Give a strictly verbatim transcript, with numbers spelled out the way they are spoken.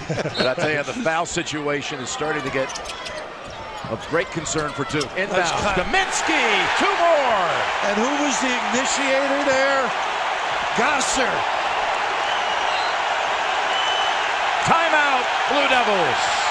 But I tell you, the foul situation is starting to get of great concern for two. Inbound, Kaminsky, two more. And who was the initiator there? Gasser. Timeout, Blue Devils.